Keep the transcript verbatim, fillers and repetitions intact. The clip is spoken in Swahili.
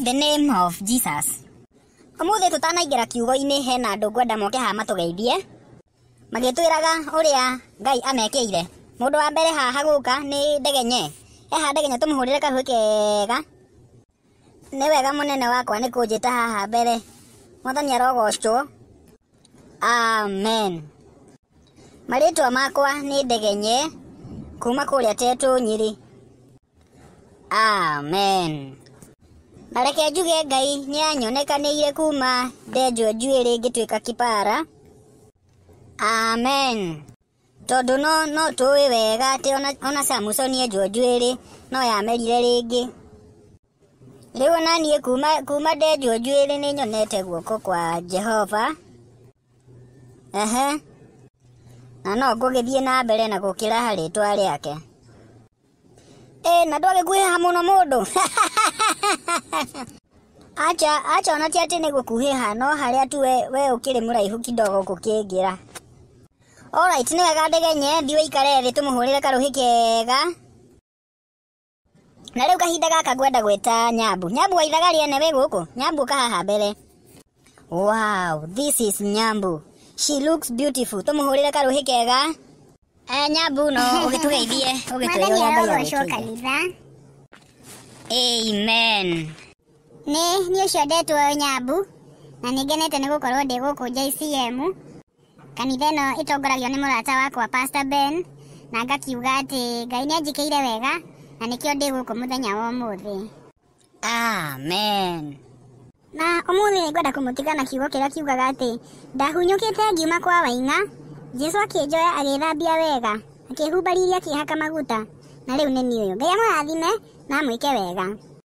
Praise the name of Jesus. Umuthi tutanaingira kiugo-ini hena andu ngwenda moke haha matugeithie. Magitwiraga uria Ngai amekeire. Mundu wa mbere haha guka ni Ndegenye. Eha Ndegenye tumuhurire karuhi kega. Ni wega munene wakwa ni kunjita haha mbere. Mwathani arogocwo. Amen. Maritwa makwa ni Ndegenye kuma kuria Tetu Nyiri. Amen. Nareke njuge Ngai nianyonekanire kuma ndenjwe njuĩrĩ ngĩtuĩka kĩpara. Amen. Tondu no no tũĩ wega atĩ ona ona Samusoni enjwo njuĩrĩ no yamerire rĩngĩ. Rĩu ona niĩ kuma kuma ndenjwo njuĩrĩ nĩ nyonete guoko kwa Jehova. Ehe. Na no ngũgĩthiĩ na mbere na gũkĩra rĩĩtwa rĩake. Eh, na ndwagĩkuhĩha mũno mũndũ. Acha acha ona ti atĩ nĩ gũkuhĩha no harĩa tu we we ũkĩrĩ mũraihu kidogo gũkĩngĩra. Alright, nĩ wega Ndegenye thiĩ ũikare thĩ tũmũhũrĩre karuhi kega. Na rĩu kahinda gaka ngwenda gwĩta Nyambu. Nyambu waithaga rĩene wĩ gũkũ? Nyambu ka haha mbere. Wow, this is Nyambu. She looks beautiful. Tũmũhũrĩre karuhi kega. Eh, Nyambu no ũgĩtũgeithie ũgĩtwĩre ũrĩa Ngai agĩkĩire. Amen. Nĩ niĩ ũcio ndetwo Nyambu na nĩ ngenete nĩ gũkorwo ndĩ gũkũ J C M. Kanitha ĩno ĩtongoragio nĩ mũrata wakwa Pastor Ben na ngakiuga atĩ Ngai nĩ anjĩkĩire wega na nĩkĩo ndĩ gũkũ mũthenya wa ũmũthĩ. Amen. Na ũmũthĩ nĩ ngwenda kũmũtiga na kiugo kĩrĩa kiugaga atĩ ndahunyũkĩte ngiuma kwa Waing'a, Jesũ akĩnjoya agĩthambia wega, akĩhumbarĩria akĩhaka maguta, na rĩu nĩ niĩ ũyũ. Ngai amũrathime na amwĩke wega.